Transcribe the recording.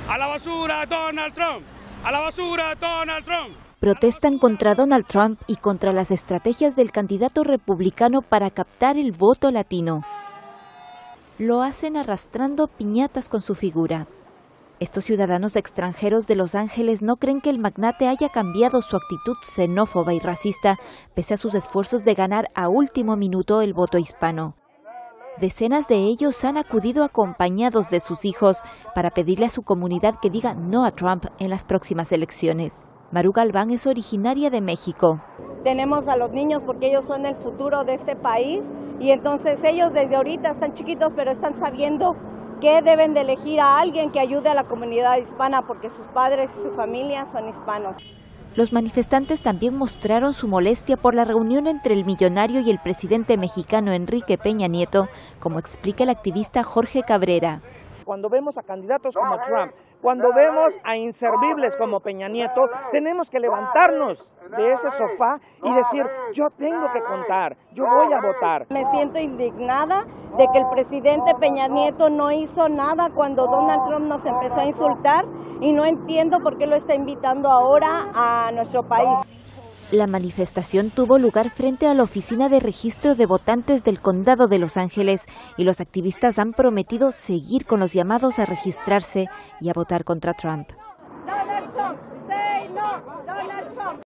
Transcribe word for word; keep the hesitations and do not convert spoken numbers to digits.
¡A la basura, Donald Trump! ¡A la basura, Donald Trump! Protestan contra Donald Trump y contra las estrategias del candidato republicano para captar el voto latino. Lo hacen arrastrando piñatas con su figura. Estos ciudadanos extranjeros de Los Ángeles no creen que el magnate haya cambiado su actitud xenófoba y racista, pese a sus esfuerzos de ganar a último minuto el voto hispano. Decenas de ellos han acudido acompañados de sus hijos para pedirle a su comunidad que diga no a Trump en las próximas elecciones. Maru Galván es originaria de México. Tenemos a los niños porque ellos son el futuro de este país y entonces ellos desde ahorita están chiquitos pero están sabiendo que deben de elegir a alguien que ayude a la comunidad hispana porque sus padres y su familia son hispanos. Los manifestantes también mostraron su molestia por la reunión entre el millonario y el presidente mexicano Enrique Peña Nieto, como explica el activista Jorge Cabrera. Cuando vemos a candidatos como Trump, cuando vemos a inservibles como Peña Nieto, tenemos que levantarnos de ese sofá y decir, yo tengo que contar, yo voy a votar. Me siento indignada de que el presidente Peña Nieto no hizo nada cuando Donald Trump nos empezó a insultar y no entiendo por qué lo está invitando ahora a nuestro país. La manifestación tuvo lugar frente a la oficina de registro de votantes del condado de Los Ángeles y los activistas han prometido seguir con los llamados a registrarse y a votar contra Trump. Donald Trump, say no, Donald Trump.